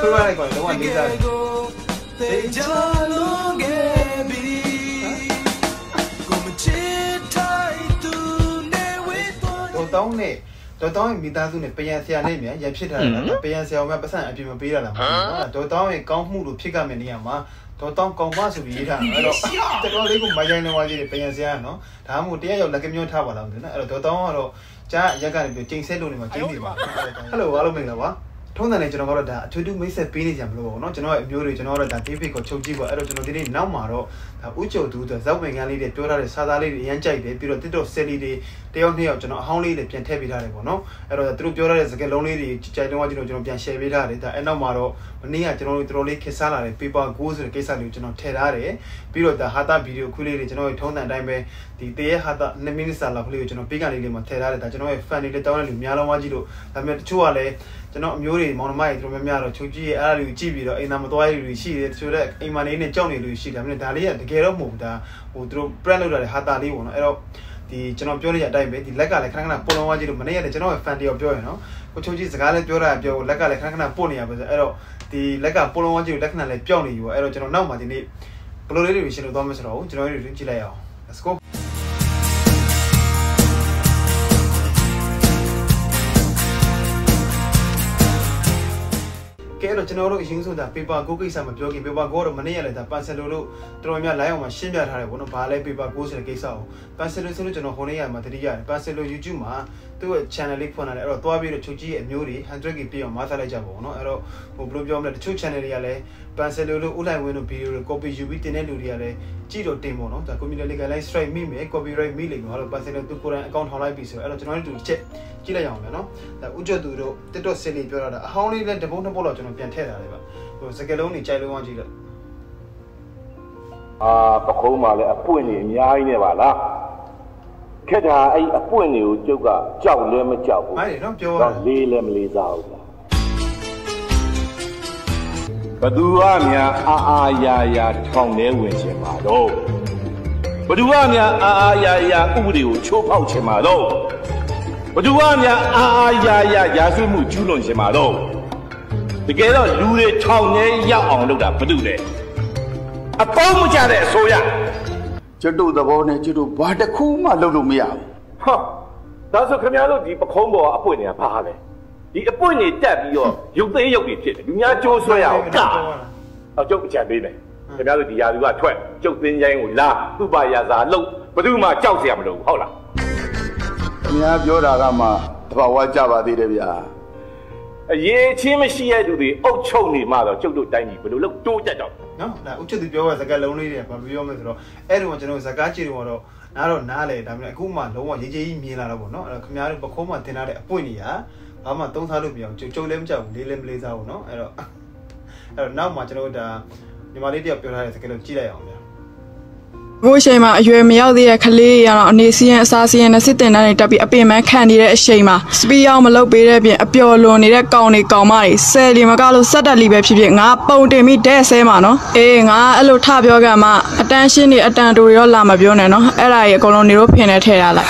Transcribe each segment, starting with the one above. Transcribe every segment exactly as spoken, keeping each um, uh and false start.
ခွေးပါလိုက်ကွာတော့လေးစားတယ်တော့တောင်းနေတော့တောင်းမိသားစုနဲ့ပယံဆရာနဲ့မြန်ရဖြစ်ထားတာပယံဆရာကပတ်စံအပြည့်မပေးရတာမဟုတ်ဘူးတော့တောင်းရဲ့ကောင်းမှုလို့ဖြစ်ကြမယ့်နေရာမှာတော့တောင်းကောင်းပါဆိုပြီးရေးထားအဲ့တော့တော်တော်လေးကိုမရိုင်းနေဝါကြီးပယံဆရာနော်ဒါမှမဟုတ်တရားရောက်လက်ကမျိုးထားပါလားနော်အဲ့တော့တောင်းကတော့ကြားရက်ကနေပြီးချိန်ဆက်လို့နေမှာကျင်းနေပါဟယ်လိုအားလုံးမင်္ဂလာပါထုံးတယ်လည်းကျွန်တော်ကတော့ဒါအထူးထူးမိတ်ဆက်ပေးနေကြမလို့ပေါ့နော်ကျွန်တော်ရဲ့အမျိုးတွေကျွန်တော်ကတော့ဒါ David ကိုချုပ်ကြည့်ပါအဲ့တော့ကျွန်တော်ဒီနေ့နောက်မှာတော့ဒါဥကြုံသူဆိုဇောက်ဝင်ကန်းလေးတွေပြောထားတဲ့စာသားလေးတွေအရင်ကြိုက်တယ်ပြီးတော့ TikTok ဆယ်လီတွေတယောက်နှစ်ယောက်ကျွန်တော်အဟောင်းလေးတွေပြန်ထည့်ပေးထားတယ်ပေါ့နော်အဲ့တော့သူတို့ပြောထားတဲ့စကားလုံးလေးတွေကြိုက်တော့ကျွန်တော်ကျွန်တော်ပြန် share ပေးထားတယ်ဒါအဲ့နောက်မှာတော့မနေ့ကကျွန်တော်တို့တော်တော်လေးခက်စားလာတဲ့ paper go ဆိုတဲ့ကိစ္စလေးကိုကျွန်တော်ထည့်ထားတယ်ပြီးတော့ဒါဟာတာဗီဒီယိုခွေးလေးတွေကျွန်တော်ရဲ့ထုံးတဲ့အတိုင်းပဲဒီတရေဟာတာနှစ်မိနစ်စာလောက်လေးကိုကျွန်တော်ပေးကန်လေးလေးမှာထည့်ထားတယ်ဒါကျွန်တော်ရဲ့ fan တွေလည်းတောင်းတဲ့လူများလုံးဝကြည့်လို့ဒါပေမဲ့တချို့ကလည်းကျွန်တော်အမျိုးတွေမောင်နှမတွေတို့များများတော့ချုပ်ကြည့်ရဲ့အဲ့ဒါတွေကိုကြည့်ပြီးတော့အိမ်သားမသွားရလူရှိတယ်တချို့လည်းအိမ်မနေနဲ့ကြောက်နေလူရှိတယ်ဒါပေမဲ့ဒါလေးကတကယ်တော့မဟုတ်ဘူးဒါဟိုသူတို့ brand လုပ်တာလေဟာတာလေးပေါ့နော်အဲ့တော့ဒီကျွန်တော်ပြောနေတဲ့အတိုင်းပဲဒီလက်ကလည်းခဏခဏပုံလုံးဝကြည့်လို့မနေ့ကလည်းကျွန်တော်ရဲ့ fan တယောက်ပြောရနော်ကိုချုပ်ကြည့်စကားလည်းပြောတာပြောလက်ကလည်းခဏခဏပို့နေရပါဆိုအဲ့တော့ဒီလက်ကပုံလုံးဝကြည့်လို့လက်ခဏလည်းပျောက်နေပြီပေါ့အဲ့တော့ကျွန်တော်နောက်မှဒီနေ့ဘလိုလေးတွေရှင်းလို့သွားမယ်ဆိုတော့ကျွန်တော်တို့ကြည့်လိုက်အောင် let's goကဲတော့ကျွန်တော်တို့အရင်ဆုံးဒါ paper go ကိစ္စမပြောခင် paper go တော့မနေ့ကလည်းဒါ parcel လို့တော်တော်များ live အောင်မှာရှင်းပြထားတယ်ပေါ့နော်ဘာလဲ paper go ဆိုတဲ့ကိစ္စကို parcel ဆိုလို့ကျွန်တော်ဟိုနေ့ကမှတတိယတယ် parcel လို့ YouTube မှာသူ့ရဲ့ channel လေးဖွင့်လာတယ်အဲ့တော့တွားပြီးတော့ချုပ်ကြီးရဲ့အမျိုးတွေ one hundred K ပြည့်အောင်မဆလိုက်ကြပါဘောနော်အဲ့တော့ဟိုဘယ်လိုပြောမလဲတချို့ channel တွေကလည်း parcel လို့ဥလိုက်ဝင်လို့ video တွေ copy ယူပြီးတင်တဲ့လူတွေကလည်းကြည့်တော့တင်ပေါ့နော်ဒါ community ကလည်း strike မိမယ် copyright မိလိမ့်မယ်အဲ့တော့ parcel လို့သူကိုယ်တိုင် account ထောင်လိုက်ပြီဆိုအဲ့တော့ကျွန်တော်တို့ချက်ကြည့်လိုက်အောင်မယ်နော်ဒါဥကြသူတို့ TikTok ဆယ်လီပြောတာအဟောင်းလေးလည်းတပုတ်နှစ်ပုတ်တော့ကျွန်တော်ပြန်ထည့်ထားတယ်ဗျဟိုစကလုံးတွေကြိုက်လို့အောင်ကြည့်လိုက်အာပခုံးမှာလည်းအပွင့်နေအများကြီးနေပါလားခက်တာအဲ့အပွင့်တွေကိုကျုပ်ကကြောက်လဲမကြောက်ဘူးအဲ့နော်ပြောတာလေးလည်းမလေးစားဘူးလားဘသူကများအာအာယာယာထောင်နေဝင်ချင်ပါတော့ဘသူကများအာအာယာယာဥပဒေကိုချိုးဖောက်ချင်ပါတော့ဘသူကများအာအာယာယာရာဇဝတ်မှုကျူးလွန်ချင်ပါတော့တကယ်တော့လူတွေထောင်နေရောက်အောင်လုပ်တာဘာလို့လဲအပေါင်းမကြတဲ့အစိုးရကျွတ်တို့သဘောနဲ့ကျွတ်တို့ဘာတစ်ခုမှလုပ်လို့မရဘူးဟာဒါဆိုခင်ဗျားတို့ဒီပခုံးပေါ်အပွင့်နေတာဘာလဲဒီအပွင့်နေတက်ပြီးတော့ရုပ်သေးရုပ်တွေဖြစ်တယ်လူများကြိုးဆွဲရအောင်ကအကျုပ်အကြံပေးမယ်ခင်ဗျားတို့ဒီယာသူကထွက်ကျုပ်သင်းချိုင်းကိုလာသူ့ပါရာစာလှုပ်ဘယ်သူမှကြောက်เสียမလို့ဟုတ်လားခင်ဗျားပြောတာကမှတဘာဝကြပါသေးတယ်ဗျာအရေးချင်းမရှိတဲ့သူတွေအုပ်ချုပ်နေမှတော့ကျုပ်တို့တိုင်းကြီးဘယ်လိုလုပ်တိုးတက်တော့နော်ဒါဥချက်သူပြောတဲ့စကားလုံးလေးတွေဘာပြောမလဲဆိုတော့အဲ့ဒီမှာကျွန်တော်စကားကြည့်တော့နားတော့နားလေဒါပေမဲ့အခုမှလုံးဝရေးကြီးကြီးမြင်လာတော့ဗောနော်အဲ့တော့ခင်ဗျားတို့ပခုံးမှတင်ထားတဲ့အပွင့်ကြီးဟာဘာမှသုံးစားလို့မရအောင်ကြုံလည်းမကြောက်ဘူးလေးလည်းမလေးစားဘူးနော်အဲ့တော့အဲ့တော့နောက်မှကျွန်တော်ဒါညီမလေးတယောက်ပြောထားတဲ့စကားလုံးကြည့်လိုက်အောင်ဗျာဘိုးအချိန်မှာအရွယ်မရောက်သေးတဲ့ကလေးရတော့အနေစီရင်အစားစီရင်နဲ့စစ်တင်တန်းတွေတက်ပြီးအပင်ပန်းခံနေတဲ့အချိန်မှာစပီအောင်မလုပ်ပေးတဲ့ပြင်အပျော်လွန်နေတဲ့ကောင်တွေကောင်မတွေဆယ်လီမကလို့စက်တက်လီပဲဖြစ်ဖြစ်ငါပုံတင်ပြီးဒဲဆဲမှာနော်အေးငါအဲ့လိုထပြောကမှအတန်းရှင်းနေအတန်တူရောလာမပြောနဲ့နော်အဲ့ဒါကြီးအကုန်လုံးနေတော့ဖင်နေထည့်ရလိုက်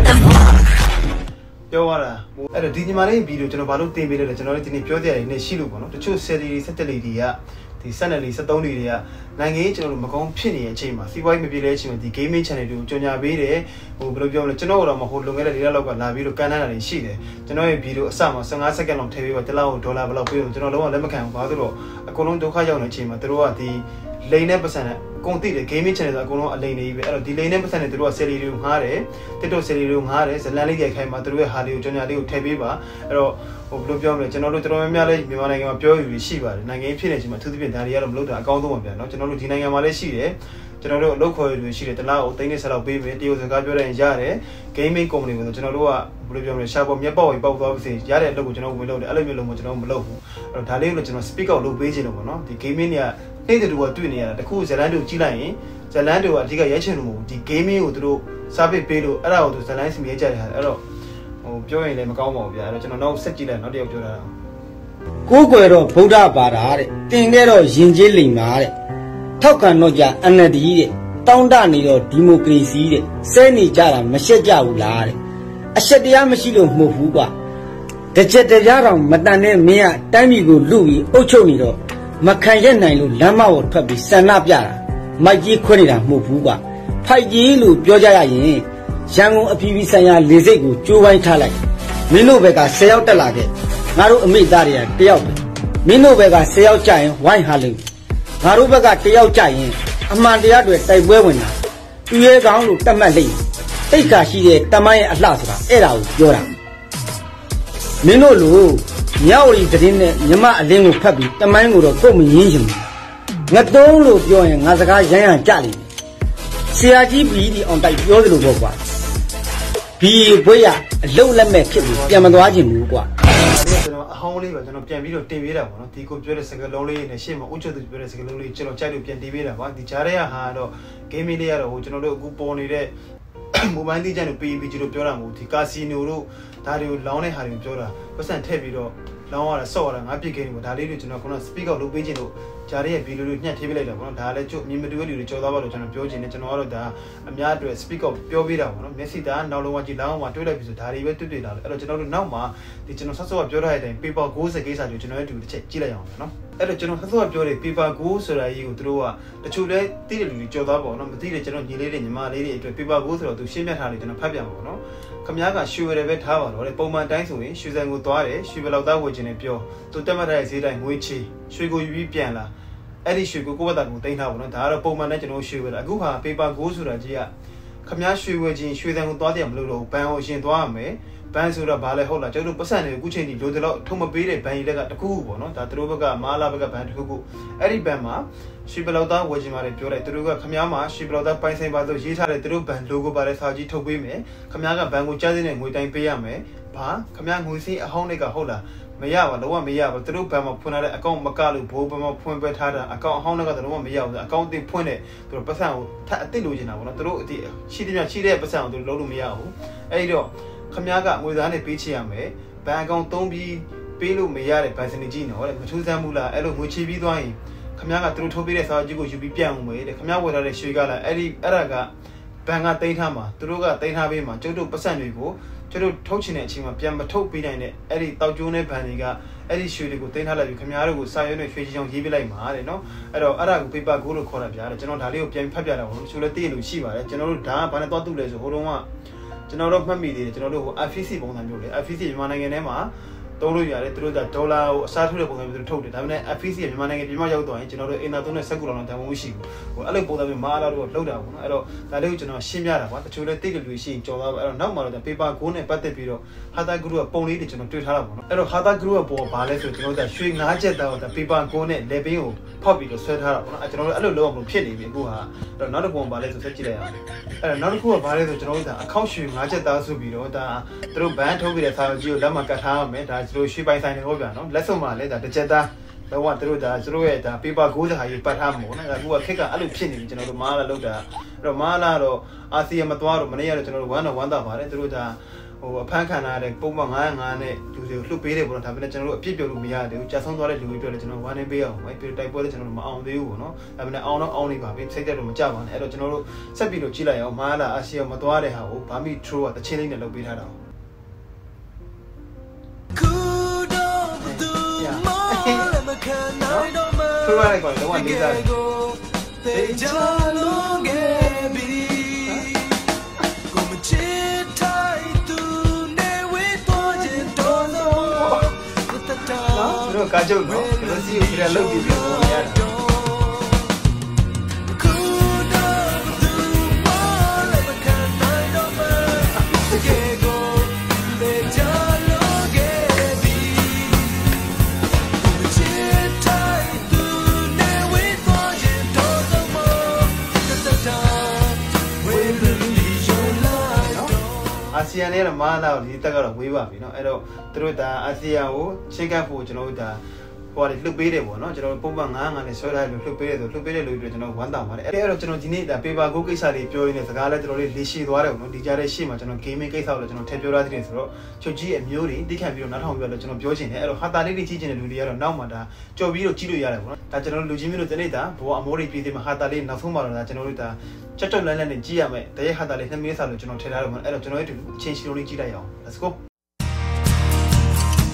ပြောရတာအဲ့တော့ဒီညီမလေးဗီဒီယိုကျွန်တော်ဘာလို့တင်ပေးလဲကျွန်တော်တို့ဒီနေ့ပြောကြရနေရှိလို့ပေါ့နော်တချို့ဆယ်လီစက်တက်လီတွေကဒီစက်နယ်လီစက်သုံးလီတွေကနိုင်ငံရေးကျွန်တော်တို့မကောင်းဖြစ်နေတဲ့အချိန်မှာစီးပွားရေးမပြေတဲ့အချိန်မှာဒီ gaming channel တွေကိုကြော်ညာပေးတယ်ဟိုဘယ်လိုပြောမလဲကျွန်တော်တို့တော့မဟုတ်လွန်ခဲ့တဲ့၄လလောက်ကလာပြီးတော့ကန်ထမ်းတာတွေရှိတယ်ကျွန်တော်ရဲ့ဗီဒီယိုအစမှာfifteenစက္ကန့်လောက်ထည့်ပေးပါတစ်လောက်ဒေါ်လာဘယ်လောက်ပေးလို့ကျွန်တော်လုံးဝလက်မခံဘူးဘာလို့လဲအကုန်လုံးဒုက္ခရောက်နေတဲ့အချိန်မှာတို့ကဒီလိန်နဲ့ပတ်စံနဲ့အကုန်သိတယ် gaming channel ဆိုအကုန်လုံးအလိန်နေပြီအဲ့တော့ဒီလိန်နဲ့ပတ်စံနဲ့တို့က series တွေကိုငှားတယ် TikTok series တွေကိုငှားတယ်ဇလန်လေးရိုက်ခိုင်းမှာတို့ရဲ့ဟာလေးကိုကြော်ညာလေးကိုထည့်ပေးပါအဲ့တော့ဟိုဘယ်လိုပြောမလဲကျွန်တော်တို့တော်တော်များများလေးမြန်မာနိုင်ငံမှာပြောယူရှိပါတယ်နိုင်ငံရေးဖြစ်နေချိန်မှာသူသဖြင့်ဒါတွေကတော့မလုပ်တာအကောင်းဆုံးပါဗျာเนาะကျွန်တော်တို့ဒီနိုင်ငံမှာလည်းရှိတယ်ကျွန်တော်တို့အလုပ်ခေါ်ယူရှိတယ်တလားကိုသိန်းနဲ့ဆက်လောက်ပေးမယ်တရုတ်စကားပြောတဲ့ရတယ် gaming company ကိုကျွန်တော်တို့ကဘယ်လိုပြောမလဲရှာပေါ်မျက်ပေါက်ဝင်ပေါက်သွားပြီရတဲ့အလုပ်ကိုကျွန်တော်ဝင်လုပ်တယ်အဲ့လိုမျိုးလုံးမကျွန်တော်မလုပ်ဘူးအဲ့တော့ဒါလေးကိုကျွန်တော် speak out လုပ်ပေးခြင်းလို့ပေါ့နော်ဒီ gaming တွေကနေ့တူကတွေ့နေရတာတခုဇလန်တူကြီးလိုက်ရင်ဇလန်တူကအဓိကရဲချင်လို့မဟုတ်ဒီ gaming ကိုသူတို့စားပစ်ပေးလို့အဲ့ဒါကိုသူဇလန်စီမြဲကြတယ်ဟာအဲ့တော့ဟိုပြောရင်လည်းမကောင်းပါဘူးဗျာအဲ့တော့ကျွန်တော်နောက်ဆက်ကြည့်လိုက်နောက်တစ်ယောက်ပြောတာကိုယ်ွယ်တော့ဗုဒ္ဓဘာသာတဲ့တင်ခဲ့တော့ယဉ်ကျေးလိမ်ပါတဲ့ထောက်ခံတော့ကြ N L D တဲ့တောင်းတနေတော့ဒီမိုကရေစီတဲ့စဲနေကြတာမရှက်ကြဘူးလားတဲ့အရှက်တရားမရှိလို့မဟုတ်ဘူးကွာတကြက်တရားတော်မတန်တဲ့မင်းကတိုင်းပြည်ကိုလူပြီးအုပ်ချုပ်နေတော့မခံရနိုင်လို့လမ်းမကိုထွက်ပြီးဆန္ဒပြတာမိုက်ကြီးခွဲနေတာမဟုတ်ဘူးကွာဖိုက်ကြီးလို့ပြောကြရရင်ရန်ကုန်အပြည်ပြည်ဆိုင်ရာလေဆိပ်ကိုကျိုးဝိုင်းထားလိုက်မင်းတို့ဘက်ကဆယ်ယောက်တက်လာခဲ့ငါတို့အမိသားတွေကတယောက်ပဲမင်းတို့ဘက်ကဆယ်ယောက်ကြရင်ဝိုင်းဟာလိမ့်ငါတို့ဘက်ကတယောက်ကြရင်အမှန်တရားတွေတိုက်ပွဲဝင်တာသူရဲကောင်းလို့တတ်မှတ်လိမ့်တိတ်ခါရှိတဲ့တမိုင်းရဲ့အလှဆိုတာအဲ့ဒါကိုပြောတာမင်းတို့လို့မြောက်ရီသတင်းနဲ့မြမအလင်းကိုဖတ်ပြီးတမိုင်းကိုတော့ကိုယ်မရင်းချင်ဘူးငါတုံးလို့ပြောရင်ငါစကားရမ်းရမ်းကြလိမ့်မယ်ဆရာကြီးပြီးဒီအောင်တိုက်ပြောသလိုပေါ့ကွာဘီဘွေးရအလုံးလက်မဲ့ဖြစ်ပြီးပြန်မသွားချင်ဘူးကွာကျွန်တော်အဟောင်းလေးပဲကျွန်တော်ပြန်ပြီးတော့တင်ပေးတာပေါ့နော်ဒီကိုပြောတဲ့စကားလုံးလေးနဲ့ရှေ့မှာဥချုပ်သူပြောတဲ့စကားလုံးလေးကျွန်တော်ကြိုက်လို့ပြန်တင်ပေးတာပါဒီကြားထဲကဟာတော့ gaming လေးကတော့ဟိုကျွန်တော်တို့အခုပေါ်နေတဲ့ mobile လေးကျန်လို့ P E P တို့ပြောတာမဟုတ်ဒီ casino တို့ဒါတွေကိုလောင်းတဲ့ဟာတွေကိုပြောတာပတ်စံထည့်ပြီးတော့လောင်းရတာဆော့ရတာငါပြစ်ခဲ့နေပေါ့ဒါလေးတွေကျွန်တော်ခုန speak out လုပ်ပေးခြင်းလို့ဂျားရဲ့ဗီဒီယိုလေးညှက်ထည့်ပေးလိုက်တာပေါ့နော်ဒါလည်းကျုပ်မြင်မတူတဲ့လူတွေကြော်သွားပါလို့ကျွန်တော်ပြောချင်တယ်ကျွန်တော်ကတော့ဒါအများအတွက် speak out ပြောပေးတာပေါ့နော်မျက်စိသားနောက်လုံးဝကြည့်လောင်းမှာတွေးလိုက်ပြီဆိုဒါတွေပဲတွေ့တွေ့တာလေအဲ့တော့ကျွန်တော်တို့နောက်မှာဒီကျွန်တော်ဆက်စောကပြောထားတဲ့အတိုင်း paper ၉၀ကိစ္စတွေကိုကျွန်တော်တို့တစ်ချက်ကြည့်လိုက်အောင်နော်အဲ့တော့ကျွန်တော်ဆက်စောကပြောတဲ့ paper ၉ဆိုတာကြီးကိုတို့ကတချို့လဲသိတဲ့လူတွေကြော်သွားပေါ့နော်မသိတဲ့ကျွန်တော်ညီလေးတွေညီမလေးတွေအတွက် paper ၉ဆိုတော့သူရှင်းပြထားတယ်ကျွန်တော်ဖတ်ပြမှာပေါ့နော်ခမားကရွှေဝယ်ပဲထားပါတော့လေပုံမှန်တိုင်းဆိုရင်ရွှေဆိုင်ကိုသွားတယ်ရွှေဘယ်လောက်သားဝယ်ခြင်းနဲ့ပြောသူတက်မှတ်တဲ့ဈေးတိုင်းငွေချေရွှေကိုယူပြီးပြန်လာအဲ့ဒီရွှေကိုကိုယ့်ဘက်ကိုတင်ထားပါတော့ဒါကတော့ပုံမှန်နဲ့ကျွန်တော်ရွှေဝယ်တာအခုဟာ paper ၉ဆိုတာကြီးကခမားရွှေဝယ်ခြင်းရွှေဆိုင်ကိုသွားတယ်မလို့တော့ဘန်ကိုရှင်သွားရမယ်ဘန်ဆိုတော့ဘာလဲဟုတ်လားကျွန်တော်တို့ပတ်စံတွေအခုချိန်ကြီးလိုတယ်လို့ထုံမပေးတဲ့ဘန်ကြီးလက်ကတခုခုပေါ့နော်ဒါသူတို့ဘက်ကမာလာဘက်ကဘန်တခုခုအဲ့ဒီဘန်မှာရွှေဘယ်လောက်သားဝယ်ခြင်းပါတယ်ပြောလိုက်သူတို့ကခမားမှာရွှေဘယ်လောက်သားပိုင်ဆိုင်ပါဆိုရေးထားတဲ့သူတို့ဘန် logo ပါတဲ့စာကြီးထုတ်ပေးမယ်ခမားကဘန်ကိုကြားစင်းနဲ့ငွေတိုင်းပေးရမယ်ဘာခမားငွေစင်းအဟောင်းတွေကဟုတ်လားမရပါတော့မရပါသူတို့ဘန်မှာဖွင့်ထားတဲ့အကောင့်မကလို့ဘိုးဘန်မှာဖွင့်ပေးထားတာအကောင့်အဟောင်းတွေကတော့မရဘူးအကောင့်အသစ်ဖွင့်တဲ့သူတို့ပတ်စံကိုထပ်အသစ်လိုချင်တာပေါ့နော်သူတို့အသစ်ရှိတဲ့ရှိတဲ့ပတ်စံကိုသူတို့လုံးလို့မရဘူးအဲ့ဒီတော့ခမားကငွေသားနဲ့ပေးချင်ရမယ်ဘန်အကောင့်သုံးပြီးပေးလို့မရတဲ့ဘန်စနစ်ကြီးနော်မထူးဆန်းဘူးလားအဲ့လိုငွေချေပြီးသွားရင်ခမားကသူတို့ထုတ်ပေးတဲ့စာကြီးကိုယူပြီးပြန်အောင်မယ်တဲ့ခမားဝယ်ထားတဲ့ရွှေကလာအဲ့ဒီအဲ့ဒါကဘန်ကတိန်းထားမှာသူတို့ကတိန်းထားပေးမှာကျုပ်တို့ပတ်စံတွေကိုကျုပ်တို့ထုတ်ချင်တဲ့အချိန်မှာပြန်မထုတ်ပေးနိုင်တဲ့အဲ့ဒီတောက်ကျိုးနဲ့ဘန်တွေကအဲ့ဒီရွှေတွေကိုတိန်းထားလိုက်ပြီးခမားတို့ကိုစာရွက်နဲ့ရွှေချေချောင်းရေးပေးလိုက်မှာတဲ့နော်အဲ့တော့အဲ့ဒါကို paper ကိုလို့ခေါ်တာဗျာတဲ့ကျွန်တော်ဒါလေးကိုပြန်ဖတ်ပြတာပေါ့လို့ဆိုလဲသိရလို့ရှိပါတယ်ကျွန်တော်တို့ဒါကဘာနဲ့သွားတူလဲဆိုဟိုတုန်းကကျွန်တော်တို့မှတ်မိသေးတယ်ကျွန်တော်တို့ဟို F C ပုံစံမျိုးလေ F C မြန်မာနိုင်ငံထဲမှာသုံးလို့ရတယ်သူတို့ကဒေါ်လာကိုအစားထိုးတဲ့ပုံစံမျိုးထုတ်တယ်ဒါပေမဲ့ F C ကမြန်မာနိုင်ငံပြည်မရောက်တော့ရင်ကျွန်တော်တို့အင်တာသုံးတဲ့စက်ကူလောင်တန်ဖိုးမရှိဘူးဟိုအဲ့လိုပုံစံမျိုးမာလာတို့လောက်တာပေါ့နော်အဲ့တော့ဒါလေးကိုကျွန်တော်ရှင်းပြတာပါတချို့လည်းသိတယ်လူရှိရင်ကြော်သွားပါအဲ့တော့နောက်မှတော့ paper ကိုနဲ့ပတ်သက်ပြီးတော့ Hatha Group ကပုံလေးတွေကျွန်တော်တွေ့ထားတာပေါ့နော်အဲ့တော့ Hatha Group ကပေါ်ဘာလဲဆိုကျွန်တော်တို့ရွှေငါးချက်တောင် paper ကိုနဲ့ level ကိုဖောက်ပြီးတော့ဆွဲထားတာပေါ့နော်အဲ့ကျွန်တော်တို့အဲ့လိုလောက်အောင်ဖြစ်နေပြီအခုဟာအဲ့တော့နောက်တစ်ပုံဘာလဲဆိုဆက်ကြည့်လိုက်အောင်အဲ့တော့နောက်တစ်ခုကဘာလဲဆိုကျွန်တော်တို့ဒါအခောက်ရွှေငါးချက်သားဆိုပြီးတော့ဒါသူတို့ဘန်းထုတ်ပြီးတဲ့စာအုပ်ကြီးကိုလက်မှာကတ်ထားရမယ်ဒါသူတို့ရွှေပိုင်ဆိုင်တွေဟုတ်ပြန်နော်လက်စုံမှာလဲဒါတစ်ချက်သားတော့သူတို့ဒါသူတို့ရဲ့ဒါ paper ၉၀ဟာကြီးပတ်ထားမှာပေါ့နော်အခုကခက်ကအဲ့လိုဖြစ်နေပြီကျွန်တော်တို့မားလာလောက်တာအဲ့တော့မားလာတော့အာဆီယံမသွားတော့မနေ့ကတော့ကျွန်တော်တို့ဝမ်းတော့ဝမ်းသာပါတယ်သူတို့ဒါဟိုအဖမ်းခံရတဲ့ပုံမှန်905နဲ့လူတွေကိုလှုပ်ပေးတယ်ပေါ့နော်ဒါပေမဲ့ကျွန်တော်တို့အပြစ်ပြောလို့မရသေးဘူးကြာဆုံးသွားတဲ့လူတွေပြောလဲကျွန်တော်ဝမ်းနေပေးအောင်ပဲပြီးတိုက်ပွဲလည်းကျွန်တော်တို့မအောင်သေးဘူးပေါ့နော်ဒါပေမဲ့အောင်တော့အောင်နေပါပြီစိတ်သက်တော့မကြပါနဲ့အဲ့တော့ကျွန်တော်တို့ဆက်ပြီးတော့ကြည့်လိုက်အောင်မားလာအာဆီယံမသွားတဲ့ဟာကိုဘာမီထရိုးကတချင်းလေးနဲ့လှုပ်ပေးထားတာထရိုးလိုက်ကောတော့နေသားတေချာလုံးခဲ့ပြီကိုမချစ်ထိုင်သူနေဝေးပေါ်ခြင်းတော်သောတတတို့ကကြုံတော့ဘယ်စီကိုကြည့်ရလောက်ပြီးပြောရတာအာဆီယံနဲ့တော့မားလာဒီတက်ကတော့ဝေးပါပြီเนาะအဲ့တော့သူတို့ဒါအာဆီယံကိုချိန်ကပ်ဖို့ကျွန်တော်တို့ဒါဟိုကလှုပ်ပေးတယ်ပေါ့เนาะကျွန်တော်တို့ပုံမှန်905နဲ့ဆွဲထားလို့လှုပ်ပေးတယ်ဆိုလှုပ်ပေးတဲ့လူတွေကျွန်တော်ဝမ်းသာပါတယ်အဲ့တော့ကျွန်တော်ဒီနေ့ဒါ paper ကိုကိစ္စလေးပြောရင်းနဲ့စကားလဲကျွန်တော်လေးလေရှည်သွားတယ်ပေါ့เนาะဒီကြားထဲရှေ့မှာကျွန်တော် gaming ကိစ္စကိုလည်းကျွန်တော်ထည့်ပြောထားသေးတယ်ဆိုတော့ချုပ်ကြီးအမျိုးတွေတိခတ်ပြီးတော့နားထောင်ပြီးတော့ကျွန်တော်ပြောချင်တယ်အဲ့တော့ဟာတာလေးတွေကြီးချင်တဲ့လူတွေကတော့နောက်မှဒါကြော်ပြီးတော့ကြီးလို့ရတယ်ပေါ့เนาะဒါကျွန်တော်လူကြီးမျိုးတို့တနေ့တာဘောအမိုးတွေပြည်သေးမှာဟာတာလေးနောက်ဆုံးမှတော့ဒါကျွန်တော်တို့ဒါချက်ချက်လန်းလန်းနဲ့ကြည့်ရမယ်တရက်ဟာတာလေးနှစ်မိနစ်စာလို့ကျွန်တော်ထည့်ထားတယ်ပေါ့အဲ့တော့ကျွန်တော်တို့အချင်းချင်းလေးကြည့်လိုက်အောင် let's go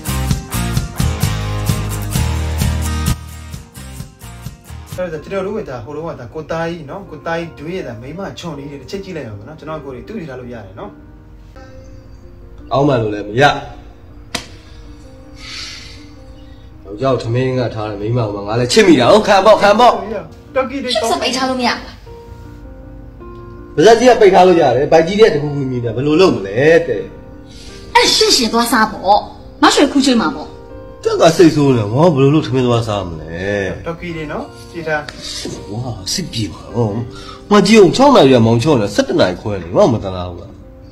အဲ့ဒါကျွန်တော်တို့ကဒါဟိုတော့ကဒါကိုသားကြီးနော်ကိုသားကြီးဒွေးရတာမိမချွန်လေးတွေတစ်ချက်ကြည့်လိုက်အောင်နော်ကျွန်တော်ကိုတွေတူးနေထားလို့ရတယ်နော်အောင်းမှန်လို့လည်းမရတော့ကြောက်သမင်းကထားတယ်မိမကငါလည်းချစ်မိတာဟုတ်ခံပေါ့ခံပေါ့တော်ကီတွေကောင်းစပိတ်ထားလို့မရပါဇက်ကြီးကပိတ်ထားလို့ရတယ်ဘိုက်ကြီးတဲ့တခုခုမြင်တယ်ဘယ်လိုလုပ်မလဲတဲ့အဲ့ရှင်းရှင်းသွားစားပေါ့မရွှေခုချိန်မှာပေါ့တက်ကစိတ်ဆိုးနေငါဘယ်လိုလုပ်သမင်းသွားစားမလဲတော်ကီတွေနော်ကြည့်ထားဝါစစ်ပြေပါဟောမကြည့်အောင်၆နာရီရမောင်ချောနေ၁၇နာရီခွဲနေငါမတနာဘူးလား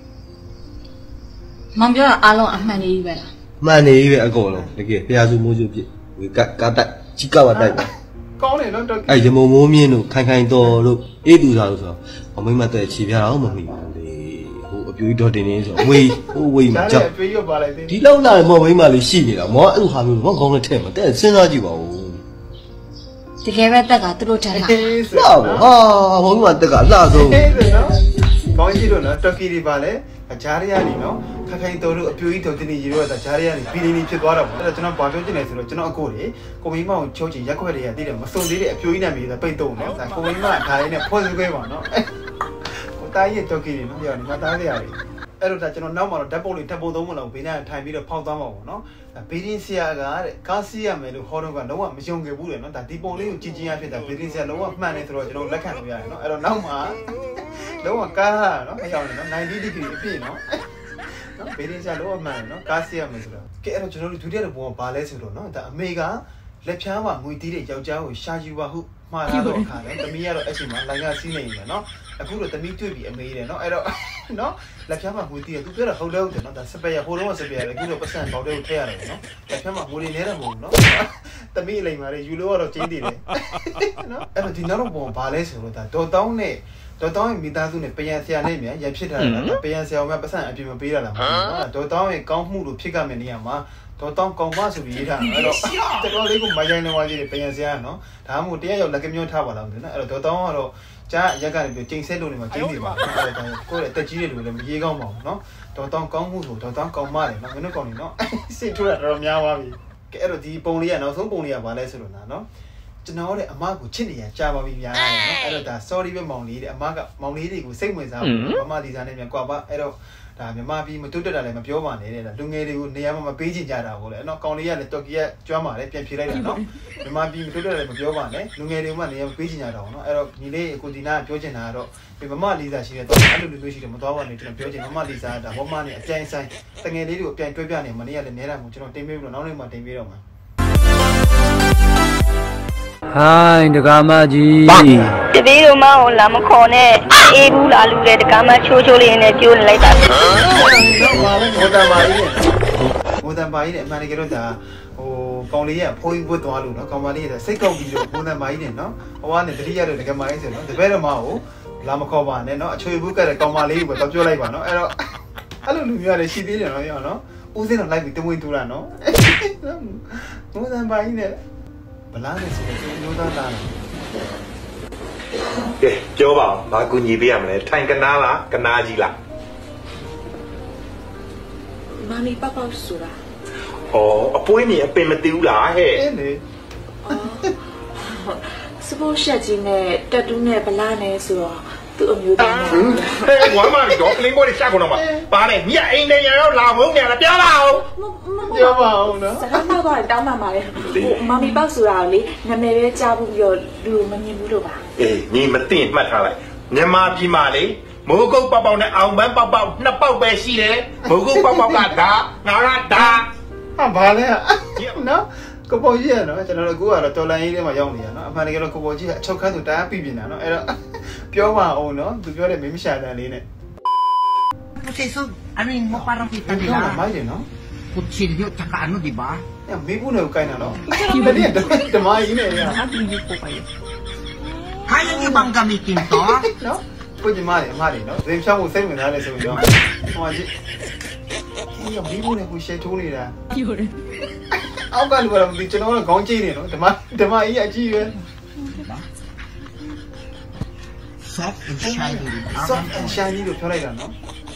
မောင်ပြောတာအားလုံးအမှန်ကြီးပဲလားမှန်နေပြီပဲအကုန်လုံးတကယ်ဖျားစုမိုးစုပြစ်ဝေကကားတိုက်ကြီးကပါတိုက်ပါကောင်းတယ်နော်တော်ကီအဲ့ရမုံမိုးမြင်းတို့ခိုင်ခိုင်တော်လို့အေးတူစားလို့ဆိုတော့အမိမတဲ့ခြေပြားတော့မမိဘူးလေဟိုအပြူကြီးဒေါ်တင်နေဆိုဝေးဟိုဝေးမှာကြောက်အပြူကြီးပါလိုက်သေးဒီလောက်လာမော်မိမလေးရှိနေတာမောအဲ့ဟာမျိုးမောကောင်းနဲ့ထဲမှာတဲ့စဉ်းစားကြည့်ပါဦးတကယ်ပဲတက်ကသူတို့ချမ်းလာလှပါဟာမောင်မိမတက်ကအလှဆုံးဟေးနော်ကောင်းကြီးတို့နော်တော်ကီတွေပါလေဂျားရရနေနော်ခခိုင်တော်တို့အပြူကြီးတော်တင်နေရေတော့ဂျားရရနေပီလီနီဖြစ်သွားတော့ပေါ့အဲ့တော့ကျွန်တော်ဘာပြောချင်လဲဆိုတော့ကျွန်တော်အကိုတွေကိုမိမကိုချိုးချင်ရက်ခွက်တွေကတည်တယ်မစုံသေးတဲ့အပြူကြီးနဲ့မြေပိတ်တော့နော်ဒါကိုမိမဒါလေးနဲ့ဖွဲ့စည်းခွဲပါနော်ကိုတားရဲ့တော်ကီတွေနော်ပြောနေမတားရရတယ်အဲ့တော့ဒါကျွန်တော်နောက်မှတော့ဓာတ်ပုံလေးဓာတ်ပုံသုံးပုံလောက်ဘေးနဲ့ထိုင်ပြီးတော့ဖောက်သွားမှာပေါ့နော်ဘေးရင်းဆရာကတဲ့ကားစီးရမယ်လို့ဟောတော့ကလုံးဝမယုံခဲ့ဘူးလေနော်ဒါဒီပုံလေးကိုကြည့်ချင်းရဖြစ်တာဘေးရင်းဆရာလုံးဝမှန်တယ်ဆိုတော့ကျွန်တော်လက်ခံလို့ရတယ်နော်အဲ့တော့နောက်မှလုံးဝကားဟာနော်အရောက်နေနော်ninety degree အပြည့်နော်နော်ဘေးရင်းဆရာလုံးဝမှန်တယ်နော်ကားစီးရမယ်ဆိုတော့ကဲအဲ့တော့ကျွန်တော်တို့ဒုတိယဘုံကဘာလဲဆိုတော့နော်ဒါအမေကလက်ဖြားမှာငွေတီးတဲ့ယောက်ျားကိုရှာယူပါဟုမှားလာတော့အခါလဲတမီးကတော့အဲ့ချိန်မှာလိုင်ကစီးနေတယ်နော်အခုတော့တမီးတွေ့ပြီးအမေတယ်နော်အဲ့တော့နော်လက်ဖြားမှာငွေတီးတယ်သူပြောတာဟုတ်တယ်ဟုတ်တယ်နော်ဒါစပယ်ရဟိုတော့စပယ်ရတယ်အခုတော့ပတ်စံပေါက်တဲ့ကိုထည့်ရတယ်နော်လက်ဖြားမှာငွေနေနေတယ်မဟုတ်ဘူးနော်တမီးအလိမ်ပါလေယူလို့ကတော့ကျင်းတည်တယ်နော်အဲ့တော့ဒီနောက်တော့ဘုံဘာလဲဆိုတော့ဒါဒေါ်တောင်းနဲ့ဒေါ်တောင်းရဲ့မိသားစုနဲ့ပယံဆရာနဲ့မြန်ရဖြစ်ထားတာနော်ပယံဆရာကပတ်စံအပြည့်မပေးရတာမဟုတ်ဘူးနော်ဒေါ်တောင်းရဲ့ကောင်းမှုလို့ဖြစ်ကြမယ့်နေရာမှာတော့တောင်းကောင်းပါဆိုပြီးရေးထားတာအဲ့တော့တော်တော်လေးကိုမရိုင်းနေပါသေးတယ်ပယံဆရာကနော်ဒါမှမဟုတ်တရားရောက်လက်ကမျိုးထားပါလားမသိဘူးနော်အဲ့တော့ဒေါ်တောင်းကတော့ကြားရက်ကနေပြီးချိန်ဆက်လို့နေမှာကျင်းနေပါအဲ့ဒါကိုယ့်ရဲ့တက်ကြီးတဲ့လူလည်းမရေးကောင်းပါဘူးနော်ဒေါ်တောင်းကောင်းမှုဆိုဒေါ်တောင်းကောင်းပါတယ်နော်မင်းတို့ကောင်းနေနော်စိတ်ထိုးတာတော်တော်များပါပြီကဲအဲ့တော့ဒီပုံလေးကနောက်ဆုံးပုံလေးကဘာလဲဆိုတော့နော်ကျွန်တော်တဲ့အမကိုချစ်နေရကြာပါပြီဗျာနော်အဲ့တော့ဒါ sorry ပဲမောင်လေးတဲ့အမကမောင်လေးတွေကိုစိတ်ဝင်စားဘူးမမလီစာနဲ့မြန်ကွာပါအဲ့တော့ဒါမြန်မာပြည်မတွတ်တက်တာလည်းမပြောပါနဲ့တဲ့လူငယ်တွေကိုနေရာမှာမပေးချင်ကြတာကိုလေနော်ကောင်လေးကလည်းတော်ကီကကျွမ်းပါလေပြန်ဖြေလိုက်တာနော်မြန်မာပြည်မတွတ်တက်တာလည်းမပြောပါနဲ့လူငယ်တွေမှနေရာမပေးချင်ကြတာနော်အဲ့တော့ညီလေးအခုဒီနာပြောချင်တာကတော့ဒီမမလီစာရှိတဲ့တော့အဲ့လိုလူမျိုးရှိတယ်မသွားပါနဲ့ကျွန်တော်ပြောချင်မမလီစာဒါဘောမနဲ့အကြိုင်ဆိုင်တငယ်လေးတွေကိုအပြိုင်တွဲပြနေမနေ့ကလည်းနေတာကိုကျွန်တော်တင်ပေးပြီးတော့နောက်နေ့မှတင်ပေးတော့မှာဟိုင်းဒကာမကြီးတပည့်တို့မအောင်လာမခေါ်နဲ့အေးဘူးလားလူလေဒကာမချိုးချိုးလေးနဲ့ပြိုးနေလိုက်တာမိုးတန်ပါကြီးမိုးတန်ပါကြီးနဲ့အမှန်တကယ်တော့ဒါဟိုကောင်လေးကဖိုးကြီးပွတ်သွားလို့နော်ကောင်မလေးကစိတ်ကောက်ပြီးတော့မိုးတန်ပါကြီးနဲ့နော်ဟိုကနေတတိယတော့ဒကာမကြီးဆိုနော်တပည့်တော်မအောင်လာမခေါ်ပါနဲ့နော်အချွေဘူးကတဲ့ကောင်မလေးကိုပဲတော့ပြောလိုက်ပါနော်အဲ့တော့အဲ့လိုလူမျိုးလည်းရှိသေးတယ်နော်ရောနော်ဦးစင်းတော့လိုက်ပြီးတဝင်းတူတာနော်မိုးတန်ပါကြီးနဲ့ဘလားနဲ့ဆိုတော့မျိုးသားသားလားကဲပြောပါဦးဘာကူညီပေးရမလဲထိုင်ကနာလားကနာကြီးလားမမီပပဆိုတာဩအပွေးမြင်အပင်မသိဘူးလားဟဲ့အေးလေစပိုးရှက်ကြီးနဲ့တက်တူးနဲ့ဗလားနဲ့ဆိုတော့သူ့အမျိုးသားနဲ့ဟဲ့ဝမ်းမပြီးတော့ကလင်းကိုရှာကုန်တော့မှာပါတယ်မြတ်အိမ်နေရတော့လာမုန်းနေလားပြောပါဦးပြောပါဦးနော်စကားမှတော့တောင်းပန်ပါလေဟိုမမီပေါက်ဆိုတာလေနာမည်ပဲကြားဘူးပြီးတော့လူမမြင်ဘူးလို့ပါအေးညီမသိမှတ်ထားလိုက်မြန်မာပြည်မှာလေမိုးကုတ်ပေါက်ပေါက်နဲ့အောင်ပန်းပေါက်ပေါက်နှစ်ပေါက်ပဲရှိတယ်မိုးကုတ်ပေါက်ပေါက်ကဒါငါကဒါဟာဘာလဲနော်ကိုပေါ်ကြီးရနော်ကျွန်တော်တို့ကိုကတော့တော်လန်ရေးထဲမှာရောက်နေရနော်အမှန်တကယ်တော့ကိုပေါ်ကြီးကအချုပ်ခန်းဆိုတအားပြပြနေတာနော်အဲ့တော့ပြောပါအောင်နော်သူပြောတဲ့မင်းမရှာတန်လေးနဲ့ Proceso, ano yung mo parang kita nila? Ano ba yun, no? Kutsilyo, tsaka ano, di ba? Yan, may puno kayo na, no? Dali yan, damayin na yan. Hindi po kayo. Kaya niyo bang gamitin to? No? Pwede mali, mali, no? Dahil siya mo sa'yo, nalala sa'yo yun. Maji. Yan, may puno ko siya tuni na. Yun. Ako ka, wala mo dito na wala, gawin siya no? Damayin yan, siya yun. Soft and shiny. Soft and shiny လို့ပြောလိုက်တာနော်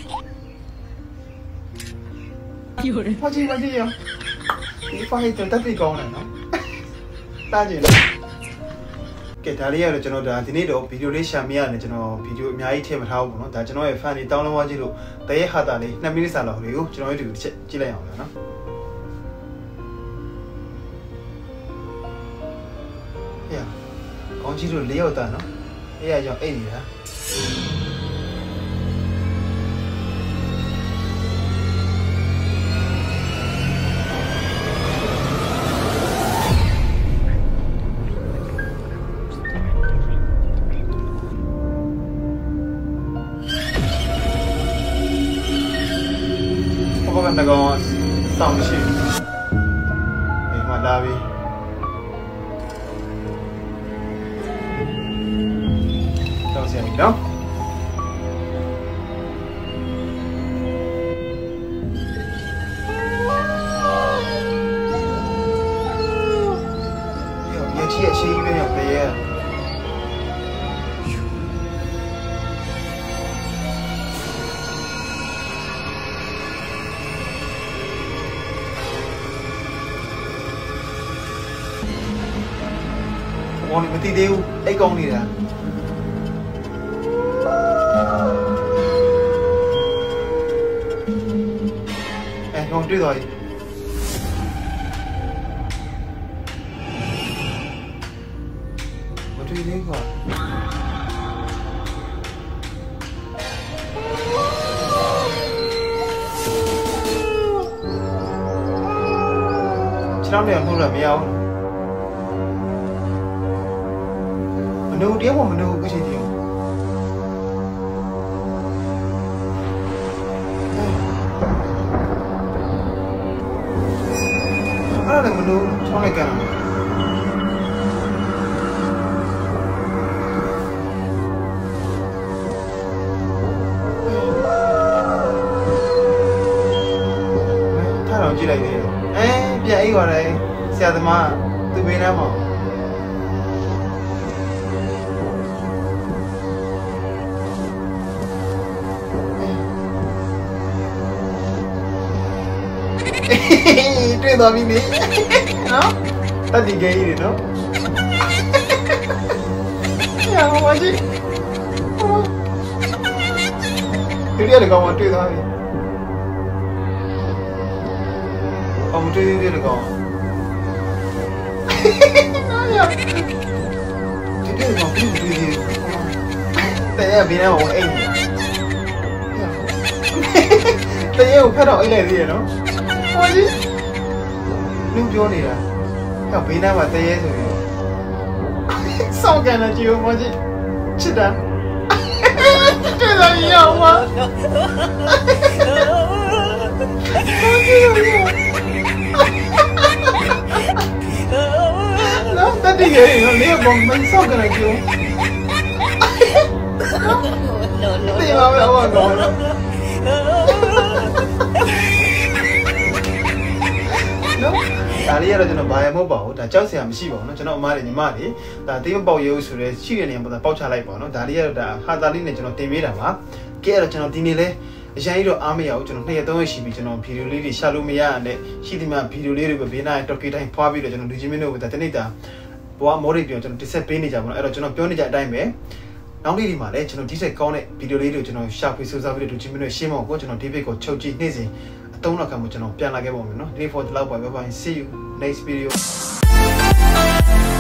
ပြောတယ်ဟုတ်ကြီးမကြီးရောဒီဖိုင်တော့တက်ပြီးကောင်းတယ်နော်တားကြည့်လားကကဲဒါလေးကတော့ကျွန်တော်ဒါဒီနေ့တော့ဗီဒီယိုလေးရှာမရနဲ့ကျွန်တော်ဗီဒီယိုအများကြီးထည့်မထားဘူးပေါ့နော်ဒါကျွန်တော်ရဲ့ fan တွေတောင်းလုံးဝကြည့်လို့တရေဟာတာလေးနှစ်မိနစ်စာလောက်လေးကိုကျွန်တော်တို့ဒီချက်ကြည့်လိုက်အောင်နော်ဟဲ့ကောင်းကြည့်လို့လေးယောက်သားနော်အဲ့ရကြောင့်အိတ်နေတာ那个上不去，哎妈大逼！到前面了。哟，也去也去一边要飞呀。我你们弟弟，A 公里的。哎，我对头。我对那个。其他没有录了没有？မနိုးတရားမနိုးခုချိန်တည်းအဲ့ဒါမနိုးချောင်းလိုက်ကန်ထားတော့ကြည့်လိုက်သေးတယ်အဲပြန်အိပ်သွားတယ်ဆရာသမားသူပေးနေမှာတွေ့သွားပြီလေနော်တတိကြီးတွေနော်ညာမကြီးဒီရတဲ့ကောင်မတွေ့သွားပြီအမတွေ့သေးတဲ့ကောင်နော်ရဒီတဲ့ကောင်ပြီးပြီတဲ့ရဘင်းတော့အိမ်တဲ့ရကိုဖတ်တော့အိမ်လိုက်သေးရနော်ဟောကြီးလူပြောနေတာကဘေးနားမှာတရေဆိုပြီးစောင့်ကန်နေကြည့်ဦးမကြီးချစ်တာတွေ့တော့ရောက်ပါလောတတိရဲ့လေဘုံမင်းစောင့်ကန်နေကြည့်ဦးတေးပါပဲဟောတော့ဒါလေးရတော့ကျွန်တော်ဘာရမဟုတ်ပါဘူးဒါကြောက်စရာမရှိပါဘူးเนาะကျွန်တော်အမားတွေညီမတွေဒါတေးမပေါက်ရုပ်ဆိုရဲရှိတဲ့နေရာမှာပေါက်ချလိုက်ပါเนาะဒါလေးရတော့ဒါဟာတာလေးနဲ့ကျွန်တော်တင်ပေးတာပါကဲအဲ့တော့ကျွန်တော်ဒီနေ့လဲအရင်ကြီးတော့အားမရဘူးကျွန်တော်နှစ်ရက်သုံးရက်ရှိပြီကျွန်တော်ဗီဒီယိုလေးတွေရှာလို့မရတဲ့ရှိသမျှဗီဒီယိုလေးတွေပဲဘေးနားတော်ကီတိုင်းဖွာပြီးတော့ကျွန်တော်လူချင်းမင်းတို့ပဲတနေ့တာဘွားမော်ရီပြောကျွန်တော်တစ်ဆက်ပေးနေကြပါတော့အဲ့တော့ကျွန်တော်ပြောနေကြအတိုင်းပဲနောက်နေ့ဒီမှာလဲကျွန်တော်ဒီဆက်ကောင်းတဲ့ဗီဒီယိုလေးတွေကိုကျွန်တော်ရှာဖွေစူးစမ်းပြီးတော့လူချင်းမင်းတို့ရှင်းမအောင်ကိုကျွန်တော်ဒီဘက်ကိုချုပ်ကြည့်နေ့စဉ်အတုံးလောက်ခံမှုကျွန်တော်ပြန်လာခဲ့ပါမယ်เนาะဒီ for the love bye bye see you next video